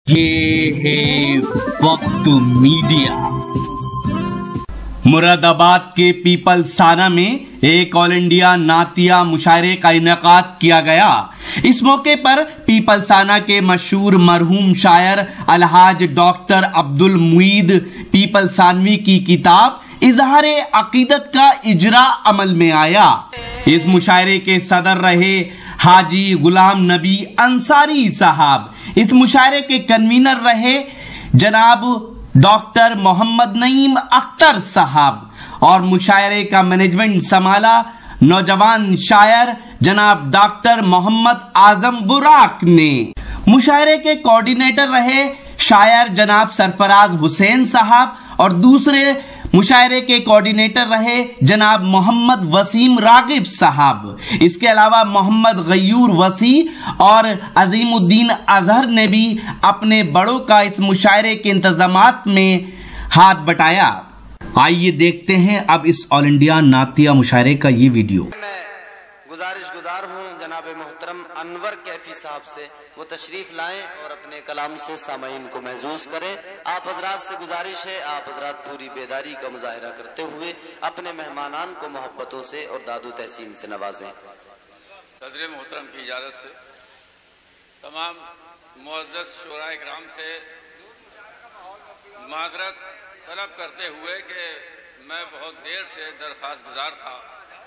ये है वक्त मीडिया। मुरादाबाद के पीपलसाना में एक ऑल इंडिया नातिया मुशायरे का इनेकाद किया गया। इस मौके पर पीपलसाना के मशहूर मरहूम शायर अलहाज डॉक्टर अब्दुल मुईद पीपलसानवी की किताब इजहारे अकीदत का इजरा अमल में आया। इस मुशायरे के सदर रहे हाजी गुलाम नबी अंसारी साहब। इस मुशायरे के कन्वीनर रहे जनाब डॉक्टर मोहम्मद नईम अख्तर साहब और मुशायरे का मैनेजमेंट संभाला नौजवान शायर जनाब डॉक्टर मोहम्मद आजम बुराक ने। मुशायरे के कोऑर्डिनेटर रहे शायर जनाब सरफराज हुसैन साहब और दूसरे मुशायरे के कोऑर्डिनेटर रहे जनाब मोहम्मद वसीम रागिब साहब। इसके अलावा मोहम्मद गयूर वसी और अजीमुद्दीन अजहर ने भी अपने बड़ों का इस मुशायरे के इंतजामात में हाथ बटाया। आइए देखते हैं अब इस ऑल इंडिया नातिया मुशायरे का ये वीडियो। गुजार हूँ जनाब मोहतरम अनवर कैफी साहब से वो तशरीफ लाएं और अपने कलाम से सामाईन को महसूस करें। आप हजरात से गुजारिश है आप हजरात पूरी बेदारी का मुजाहिरा करते हुए अपने मेहमानान को मोहब्बतों से और दादो तहसीन से नवाजें। सदर मोहतरम की इजाज़त से तमाम मुअज़्ज़ज़ शुरा इकराम से माज़रत तलब करते हुए कि मैं बहुत देर से दरख्वास्त गुजार था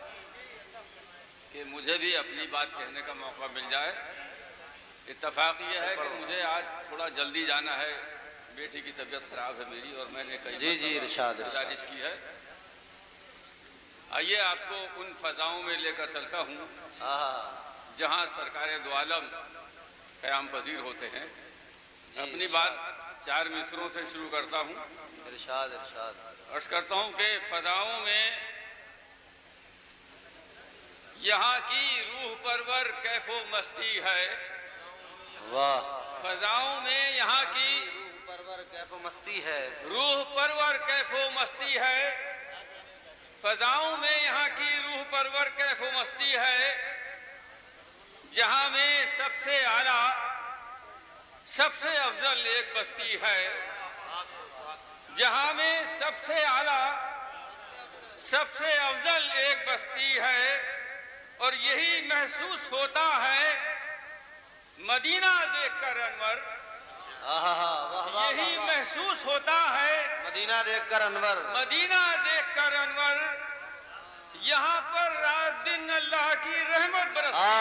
कि मुझे भी अपनी बात कहने का मौका मिल जाए। इत्तफाक ये है कि मुझे आज थोड़ा जल्दी जाना है, बेटी की तबीयत खराब है मेरी और मैंने कई गुजारिश की है। आइए आपको उन फ़ज़ाओं में लेकर चलता हूँ जहाँ सरकार दो आलम क़याम पजीर होते हैं। अपनी बात 4 मिसरों से शुरू करता हूँ। अर्ज़ करता हूँ कि फ़ज़ाओं में यहाँ की रूह परवर कैफो मस्ती है। वाह। फ़ज़ाओं में यहाँ की रूह परवर कैफो मस्ती है। रूह परवर कैफो मस्ती है। फ़ज़ाओं में यहाँ की रूह परवर कैफो मस्ती है। जहाँ में सबसे आला सबसे अफजल एक बस्ती है। जहाँ में सबसे आला सबसे अफजल एक बस्ती है और यही महसूस होता है मदीना देखकर अनवर। यही महसूस होता है मदीना देखकर अनवर। मदीना देखकर अनवर। यहाँ पर रात दिन अल्लाह की रहमत बरसती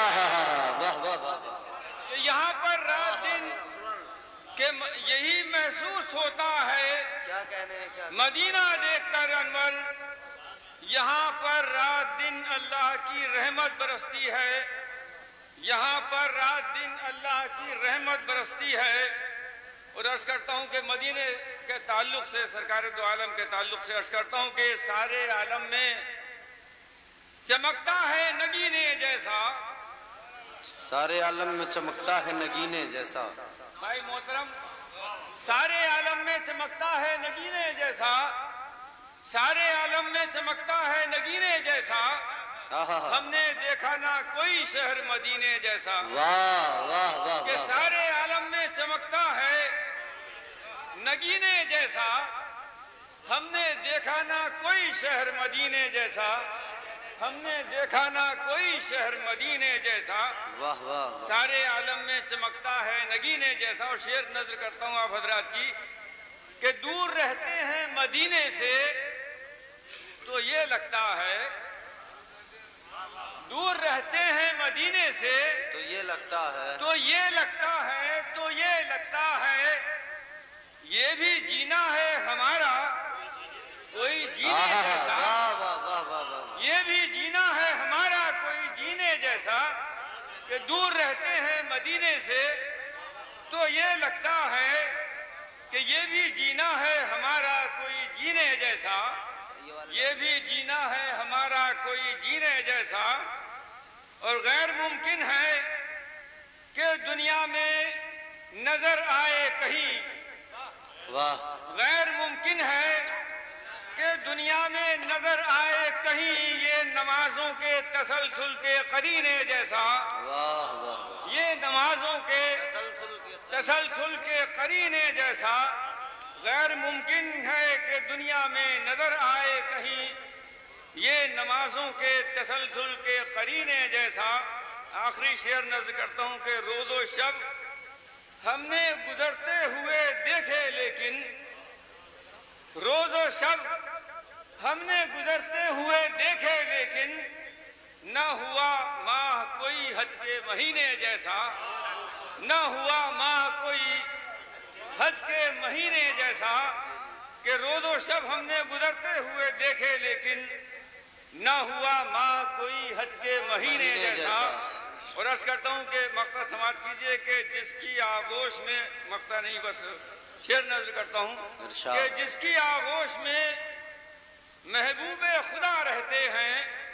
है। यहाँ पर रात दिन के यही महसूस होता है क्या कहने मदीना देखकर अनवर। यहाँ पर रात दिन अल्लाह की रहमत बरसती है। यहाँ पर रात दिन अल्लाह की रहमत बरसती है। और अर्ज करता हूँ कि मदीने के ताल्लुक से सरकार दो आलम के ताल्लुक से अर्ज करता हूँ कि सारे आलम में चमकता है नगीने जैसा। सारे आलम में चमकता है नगीने जैसा। भाई मोहतरम, सारे आलम में चमकता है नगीने जैसा। सारे आलम में चमकता है नगीने जैसा। हमने देखा ना कोई शहर मदीने जैसा। वाह वाह वाह। कि सारे आलम में चमकता है नगीने जैसा। हमने देखा ना कोई शहर मदीने जैसा। हमने देखा ना कोई शहर मदीने जैसा। वाह वाह। सारे आलम में चमकता है नगीने जैसा। और शेर नजर करता हूँ आप हजरात की कि दूर रहते हैं मदीने से तो ये लगता है, दूर रहते हैं मदीने से तो ये लगता है, तो ये लगता है, तो ये लगता है ये भी जीना है हमारा कोई जीने जैसा। ये भी जीना है हमारा कोई जीने जैसा। कि दूर रहते हैं मदीने से तो ये लगता है कि ये भी जीना है हमारा कोई जीने जैसा। ये भी जीना है हमारा कोई जीने जैसा। और गैर मुमकिन है कि दुनिया में नजर आए कहीं। वाह। गैर मुमकिन है कि दुनिया में नजर आए कहीं ये नमाजों के तसलसल के करीने जैसा। वाह वाह। ये नमाजों के तसलसल के करीने जैसा गैर मुमकिन है कि दुनिया में नजर आए कहीं। ये नमाजों के तसलसल के करीने जैसा। आखिरी शेर नज़्म करता हूं कि रोज़ो शब हमने गुजरते हुए देखे, लेकिन रोज़ो शब हमने गुजरते हुए देखे, लेकिन न हुआ माह कोई हज के महीने जैसा। न हुआ माह कोई हज के महीने जैसा कि रोज़ो शब हमने गुजरते हुए देखे, लेकिन न हुआ माह कोई हज के महीने जैसा। और अर्ज करता हूं कि मक्ता समाप्त कीजिए कि जिसकी आगोश में, मक्ता नहीं बस शेर नज़र करता हूं कि जिसकी आगोश में महबूबे खुदा रहते हैं,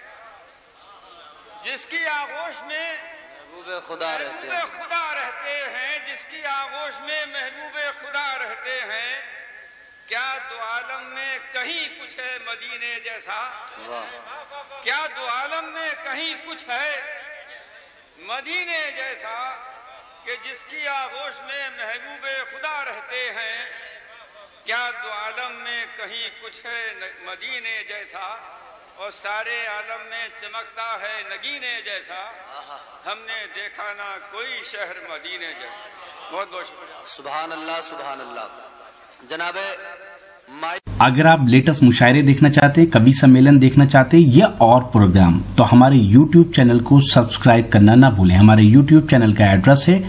जिसकी आगोश में महबूबे खुदा रहते हैं, जिसकी आगोश में महबूबे खुदा रहते हैं, क्या दो आलम में कहीं कुछ है मदीने जैसा। क्या दो आलम में कहीं कुछ है मदीने जैसा कि जिसकी आगोश में महबूबे खुदा रहते हैं। क्या दो आलम में कहीं कुछ है मदीने जैसा, और सारे आलम में चमकता है नगीने जैसा। हमने देखा ना कोई शहर मदीने जैसा। बहुत बहुत शुक्रिया। सुभान अल्लाह, सुभान अल्लाह। जनाबे अगर आप लेटेस्ट मुशायरे देखना चाहते हैं, कवि सम्मेलन देखना चाहते हैं या और प्रोग्राम, तो हमारे YouTube चैनल को सब्सक्राइब करना ना भूलें। हमारे YouTube चैनल का एड्रेस है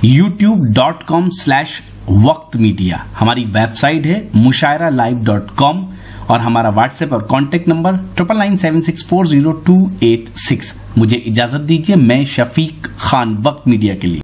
youtube.com/वक्तमीडिया। हमारी वेबसाइट है mushairalive.com और हमारा व्हाट्सएप और कांटेक्ट नंबर 9997640286। मुझे इजाजत दीजिए, मैं शफीक खान, वक्त मीडिया के लिए।